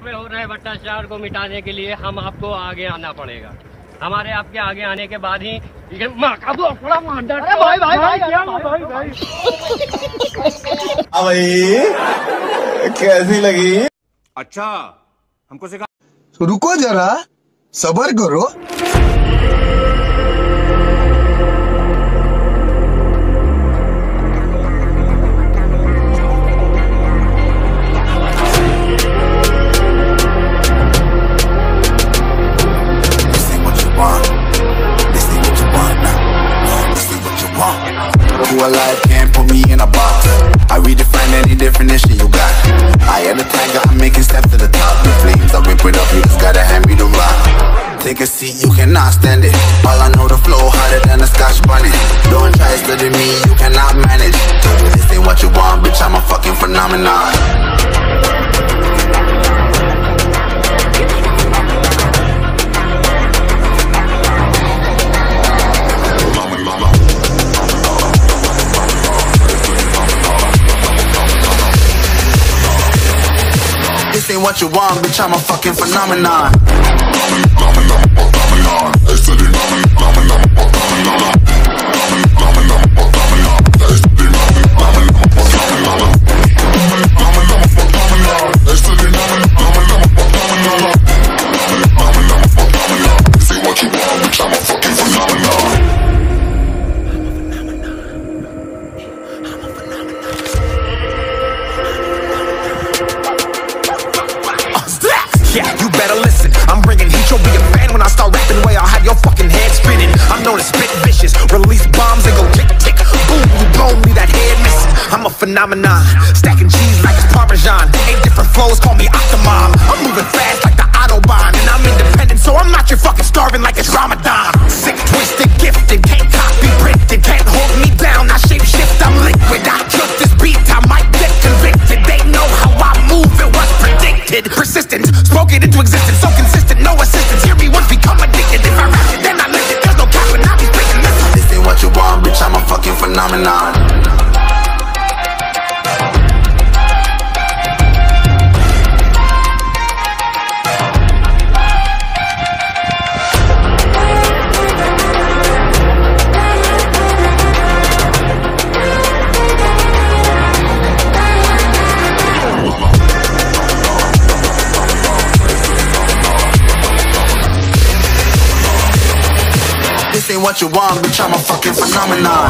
पे हो रहे भ्रष्टाचार को मिटाने के लिए हम आपको आगे आना पड़ेगा। हमारे आपके आगे आने के बाद ही भाई कैसी लगी? अच्छा हमको सिखा। रुको जरा सबर करो। Who alive can't put me in a box. I redefine any definition you got. I am the tiger, I'm making steps to the top. The flames, I whip it up, you just gotta hand me the rock. Take a seat, you cannot stand it. All I know, the flow harder than a Scotch bunny. Don't try studying me, you cannot manage. This ain't what you want, bitch, I'm a fucking phenomenon. This ain't what you want, bitch, I'm a fucking phenomenon. Yeah, you better listen. I'm bringing heat, you'll be a fan when I start rapping. Way I'll have your fucking head spinning. I'm known as spit vicious, release bombs and go tick tick. Boom, you blown me that head missing. I'm a phenomenon, stacking cheese like it's Parmesan. 8 different flows, call me Octomom. I'm moving fast like the Autobahn, and I'm independent, so I'm not your fucking starving like it's Ramadan. Sick, twisted, gifted, can't copy, printed, can't hold me down. I shape shift, I'm liquid. I killed this beat, I might get convicted. They know how I move, it was predicted. Persistent, spoke it into existence, so consistent, no assistance. Hear me once, become addicted. If I rap it, then I live it. There's no cap, and I'll be speaking this. This ain't what you want, bitch, I'm a fucking phenomenon. This ain't what you want, bitch, I'm a fucking phenomenon.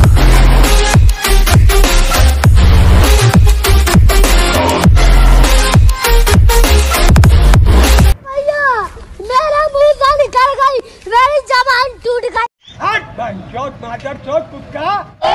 मेरा मुंह से निकल गई, मेरी जबान टूट गई। हट, बंचोद मादर चोद कुत्ता।